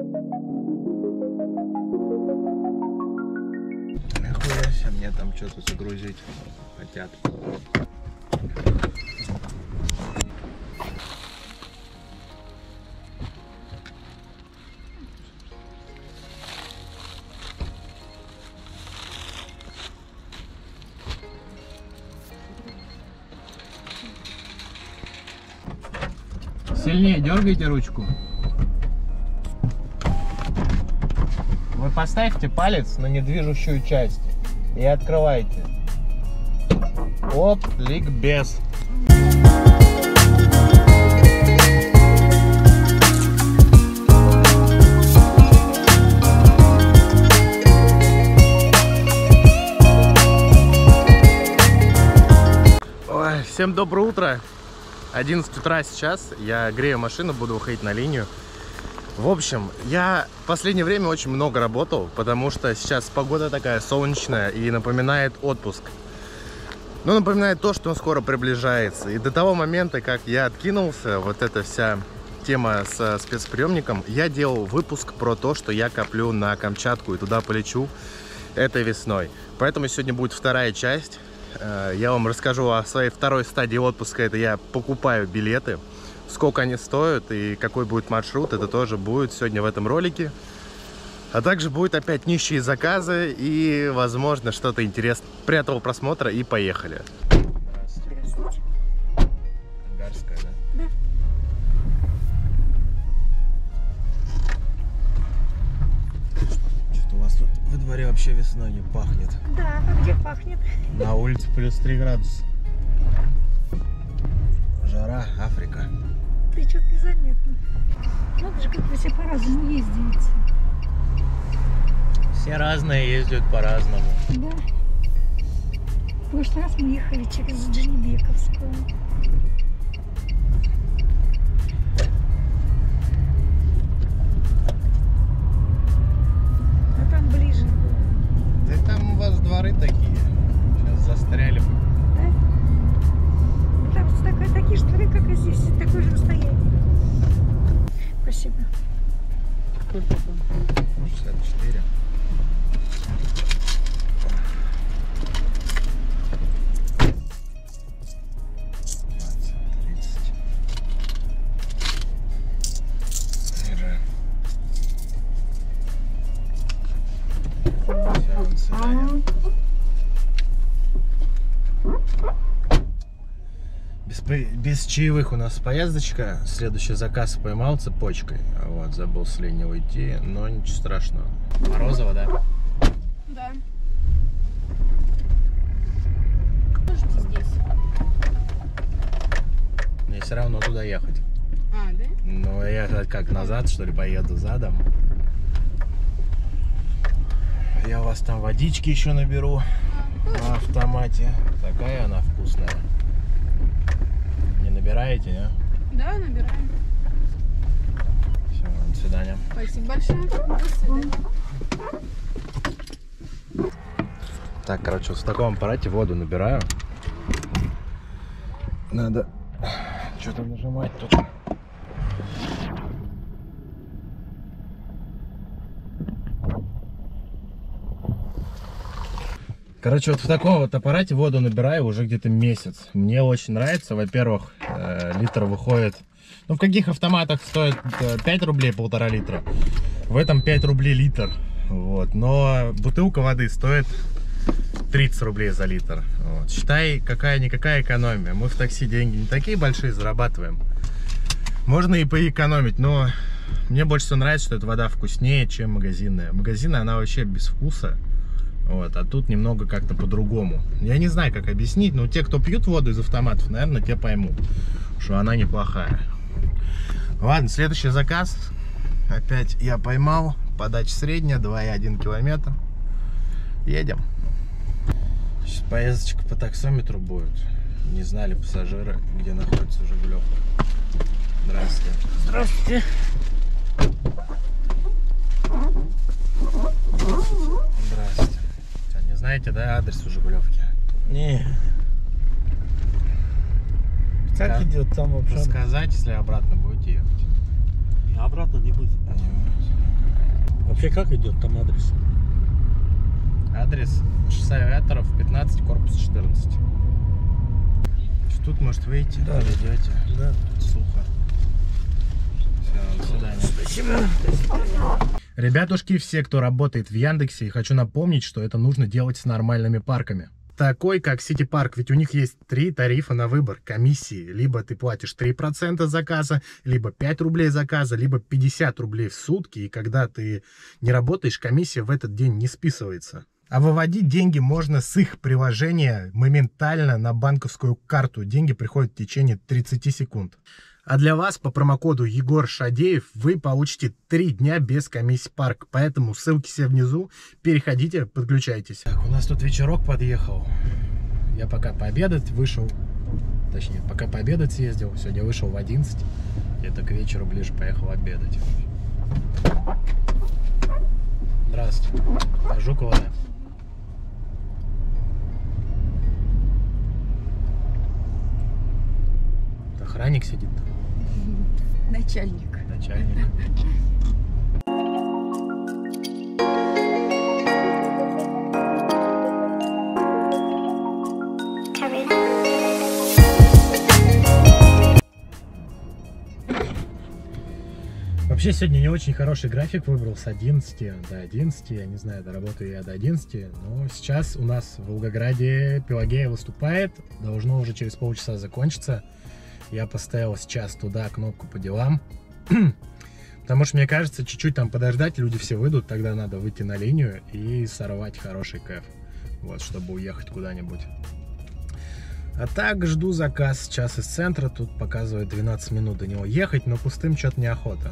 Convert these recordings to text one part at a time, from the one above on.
Нихуя себе, мне там что-то загрузить хотят. Сильнее дергайте ручку. Вы поставьте палец на недвижущую часть и открывайте. Оп, ликбез. Ой, всем доброе утро. 11 утра сейчас, я грею машину, буду выходить на линию. В общем, я в последнее время очень много работал, потому что сейчас погода такая солнечная и напоминает отпуск. Ну, напоминает то, что он скоро приближается. И до того момента, как я откинулся, вот эта вся тема со спецприемником, я делал выпуск про то, что я коплю на Камчатку и туда полечу этой весной. Поэтому сегодня будет вторая часть. Я вам расскажу о своей второй стадии отпуска. Это я покупаю билеты, сколько они стоят и какой будет маршрут. Это тоже будет сегодня в этом ролике. А также будет опять нищие заказы и, возможно, что-то интересное. Приятного просмотра и поехали. Здравствуйте. Ангарская, да? Да. Что-то у вас тут во дворе вообще весной не пахнет. Да, а где пахнет? На улице плюс 3 градуса. Жара, Африка. Ты что-то незаметно. Надо же, как вы все по-разному ездите. Все разные ездят по-разному. Да. В прошлый раз мы ехали через Дженебековскую. А там ближе было. Да там у вас дворы такие. Сейчас застряли бы. Да? Там такие же дворы, как и здесь. Такое же расстояние. Спасибо. 64. Без чаевых у нас поездочка. Следующий заказ поймал цепочкой. Вот, забыл с линии уйти, но ничего страшного. Морозово, да? Да. Можете здесь. Мне все равно туда ехать. А, да? Ну, я как назад, что ли, поеду задом. Я у вас там водички еще наберу на автомате. Такая она вкусная. Не набираете, не? Да, набираем. Все, до свидания. Спасибо большое. До свидания. Так, короче, вот в таком аппарате воду набираю. Надо что-то нажимать тут. Короче, вот в таком вот аппарате воду набираю уже где-то месяц. Мне очень нравится. Во-первых, литр выходит... Ну, в каких автоматах стоит 5 рублей 1,5 литра? В этом 5 рублей литр. Вот. Но бутылка воды стоит 30 рублей за литр. Вот. Считай, какая-никакая экономия. Мы в такси деньги не такие большие зарабатываем. Можно и поэкономить, но мне больше всего нравится, что эта вода вкуснее, чем магазинная. Магазинная, она вообще без вкуса. Вот, а тут немного как-то по-другому. Я не знаю, как объяснить, но те, кто пьют воду из автоматов, наверное, те поймут, что она неплохая. Ладно, следующий заказ. Опять я поймал. Подача средняя, 2,1 километр. Едем. Сейчас поездочка по таксометру будет. Не знали пассажиры, где находится Жигулевка. Здравствуйте. Здравствуйте. Здравствуйте. Не знаете, да, адрес у Жигулевки? Не. Как идет там вообще? Сказать, если обратно будете ехать. Обратно не будет. Вообще как идет там адрес? Адрес шоссе Авиаторов, 15, корпус 14. Тут, может, выйти? Да. Идете. Да. Сухо. Все, до свидания. Спасибо. Ребятушки, все, кто работает в Яндексе, хочу напомнить, что это нужно делать с нормальными парками. Такой, как Сити Парк, ведь у них есть 3 тарифа на выбор комиссии. Либо ты платишь 3% заказа, либо 5 рублей заказа, либо 50 рублей в сутки. И когда ты не работаешь, комиссия в этот день не списывается. А выводить деньги можно с их приложения моментально на банковскую карту. Деньги приходят в течение 30 секунд. А для вас по промокоду Егор Шадеев вы получите 3 дня без комиссии парк. Поэтому ссылки все внизу. Переходите, подключайтесь. Так, у нас тут вечерок подъехал. Я пока пообедать вышел. Точнее, пока пообедать съездил. Сегодня вышел в 11. Где-то к вечеру ближе поехал обедать. Здравствуйте. Жукова, да? Охранник сидит там. Начальник. Начальник. Вообще сегодня не очень хороший график выбрал с 11 до 11. Я не знаю, доработаю я до 11. Но сейчас у нас в Волгограде Пелагея выступает. Должно уже через полчаса закончиться. Я поставил сейчас туда кнопку по делам. Потому что, мне кажется, чуть-чуть там подождать, люди все выйдут, тогда надо выйти на линию и сорвать хороший кэф. Вот, чтобы уехать куда-нибудь. А так, жду заказ сейчас из центра. Тут показывает 12 минут до него ехать, но пустым что-то неохота.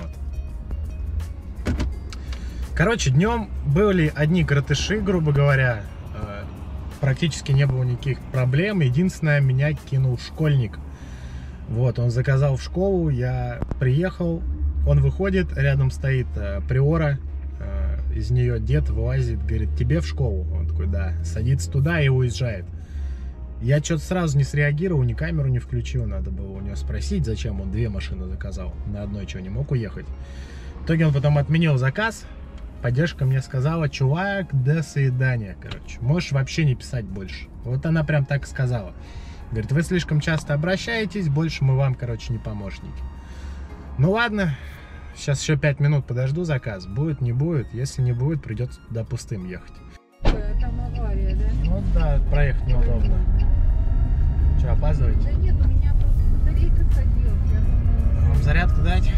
Вот. Короче, днем были одни коротыши, грубо говоря. Практически не было никаких проблем. Единственное, меня кинул школьник. Вот, он заказал в школу, я приехал, он выходит, рядом стоит приора, из нее дед вылазит, говорит, тебе в школу? Он такой, да, садится туда и уезжает. Я что-то сразу не среагировал, ни камеру не включил, надо было у него спросить, зачем он 2 машины заказал, на одной что, не мог уехать. В итоге он потом отменил заказ, поддержка мне сказала, чувак, до свидания, короче, можешь вообще не писать больше. Вот она прям так сказала. Говорит, вы слишком часто обращаетесь, больше мы вам, короче, не помощники. Ну ладно, сейчас еще 5 минут подожду заказ. Будет, не будет. Если не будет, придется туда пустым ехать. Там авария, да? Ну да, проехать неудобно. Что, опаздываете? Да нет, у меня просто батарейка садилась. Я думала... Вам зарядку дать?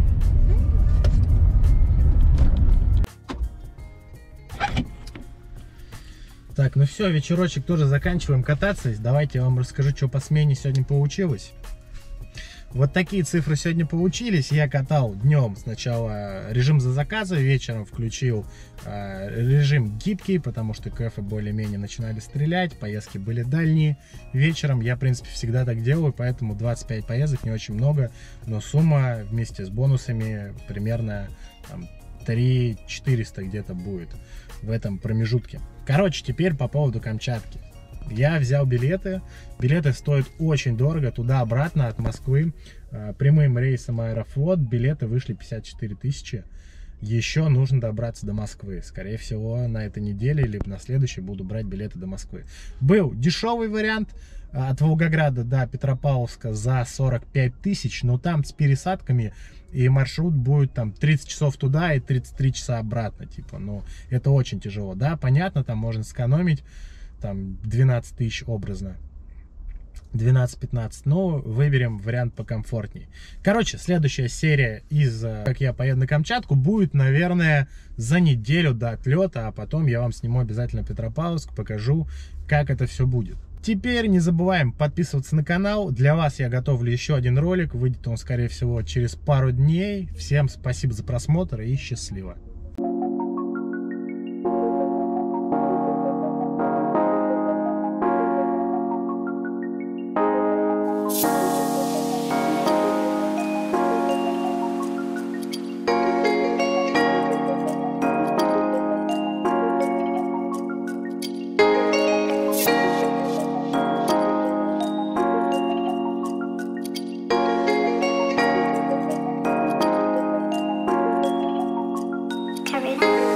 Так, ну все, вечерочек тоже заканчиваем кататься. Давайте я вам расскажу, что по смене сегодня получилось. Вот такие цифры сегодня получились. Я катал днем сначала режим за заказы, вечером включил режим гибкий, потому что КФ более-менее начинали стрелять, поездки были дальние. Вечером я, в принципе, всегда так делаю, поэтому 25 поездок не очень много, но сумма вместе с бонусами примерно 3400 где-то будет в этом промежутке. Короче, теперь по поводу Камчатки. Я взял билеты. Билеты стоят очень дорого. Туда-обратно от Москвы. Прямым рейсом Аэрофлот. Билеты вышли 54 тысячи. Еще нужно добраться до Москвы. Скорее всего, на этой неделе или на следующей буду брать билеты до Москвы. Был дешевый вариант. От Волгограда до Петропавловска за 45 тысяч. Но там с пересадками. И маршрут будет там 30 часов туда и 33 часа обратно. Типа, ну, это очень тяжело. Да, понятно, там можно сэкономить. Там 12 тысяч образно. 12-15. Но выберем вариант покомфортней. Короче, следующая серия из «Как я поеду на Камчатку» будет, наверное, за неделю до отлета. А потом я вам сниму обязательно Петропавловск, покажу, как это все будет. Теперь не забываем подписываться на канал. Для вас я готовлю еще один ролик. Выйдет он, скорее всего, через пару дней. Всем спасибо за просмотр и счастливо. Bye.